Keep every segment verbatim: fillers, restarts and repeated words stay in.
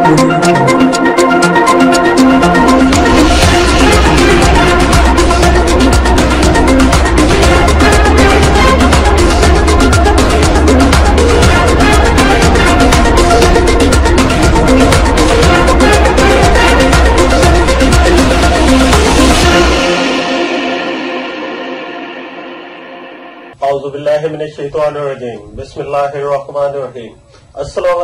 اعوذ باللہ من الشیطان الرجیم بسم اللہ الرحمن الرحیم السلام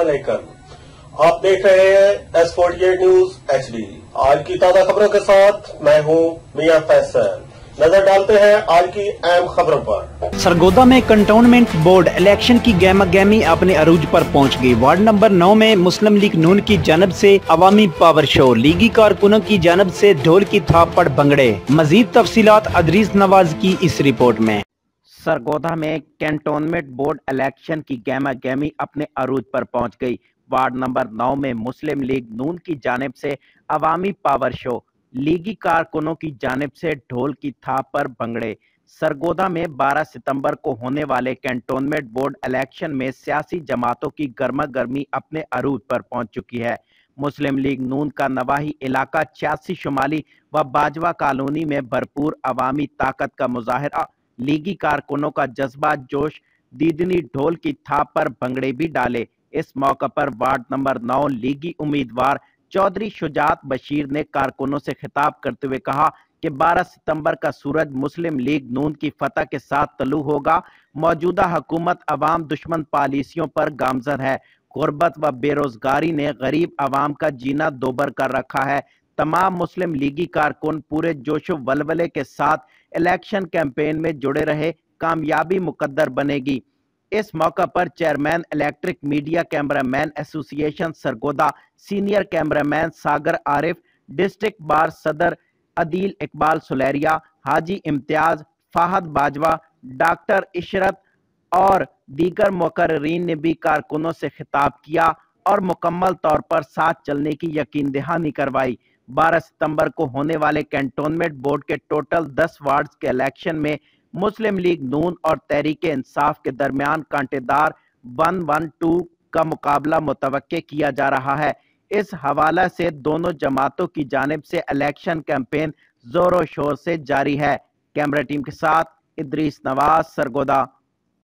علیکم۔ آپ دیکھ رہے ہیں S forty eight news H D. آج کی تازہ خبروں کے ساتھ میں ہوں میاں فیصل۔ نظر ڈالتے ہیں آج کی اہم خبروں پر۔ سرگودا میں کنٹونمنٹ بورڈ الیکشن کی گہما گہمی اپنے عروج پر پہنچ گئی۔ وارڈ نمبر نو میں مسلم لیگ نون کی جانب سے عوامی پاور شو، لیگی کارکنوں کی جانب سے ڈھول کی تھاپ پر بھنگڑے۔ مزید تفصیلات ادریس نواز کی اس رپورٹ میں۔ سرگودا میں کنٹونمنٹ بورڈ الیکشن کی گہما گہمی اپنے عروج پر پہنچ گئی۔ وارڈ نمبر نو میں مسلم لیگ نون کی جانب سے عوامی پاور شو، لیگی کارکنوں کی جانب سے ڈھول کی تھاپ پر بھنگڑے۔ سرگودا میں بارہ ستمبر کو ہونے والے کنٹونمنٹ بورڈ الیکشن میں سیاسی جماعتوں کی گرما گرمی اپنے عروج پر پہنچ چکی ہے۔ مسلم لیگ نون کا نواحی علاقہ چھیاسی شمالی و باجوہ کالونی میں بھرپور عوامی طاقت کا مظاہرہ، لیگی کارکنوں کا جذبہ جوش، دیدنی ڈھول کی تھاپ پر بھنگڑے بھی ڈالے۔ اس موقع پر وارڈ نمبر نو لیگی امیدوار چودھری شجاعت بشیر نے کارکنوں سے خطاب کرتے ہوئے کہا کہ بارہ ستمبر کا سورج مسلم لیگ نون کی فتح کے ساتھ طلوع ہوگا۔ موجودہ حکومت عوام دشمن پالیسیوں پر گامزن ہے۔ غربت و بے روزگاری نے غریب عوام کا جینا دوبر کر رکھا ہے۔ تمام مسلم لیگی کارکن پورے جوش و ولولے کے ساتھ الیکشن کیمپین میں جڑے رہے، کامیابی مقدر بنے گی۔ اس موقع پر chairman electric media camera man association Sargodha, senior camera man Sagar Arif, district bar صدر عدیل اقبال سلیریہ، حاجی امتیاز، فہد باجوہ، ڈاکٹر عشرت اور دیگر مقررین نے بھی کارکنوں سے خطاب کیا اور مکمل طور پر ساتھ چلنے کی یقین دہانی کروائی۔ بارہ ستمبر کو ہونے والے کنٹونمنٹ بورڈ کے ٹوٹل دس وارڈز کے الیکشن میں مسلم لیگ نون اور تحریک انصاف کے درمیان کانٹے دار ون ون ٹو کا مقابلہ متوقع کیا جا رہا ہے۔ اس حوالے سے دونوں جماعتوں کی جانب سے الیکشن کیمپین زور و شور سے جاری ہے۔ کیمرہ ٹیم کے ساتھ ادریس نواز، سرگودا۔